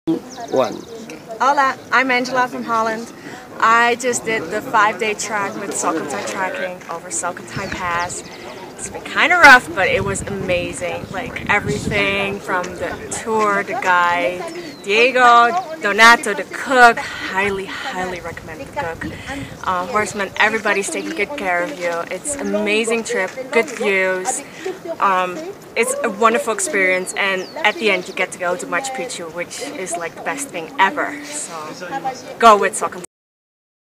One. Hola, I'm Angela from Holland. I just did the 5-day trek with Salkantay trekking over Salkantay Pass. It's been kind of rough, but it was amazing. Like everything from the tour, the guide, Diego, Donato, the cook. Highly recommend the cook. Horseman, everybody's taking good care of you. It's an amazing trip, good views. It's a wonderful experience, and at the end you get to go to Machu Picchu, which is like the best thing ever. So go with Salkantay.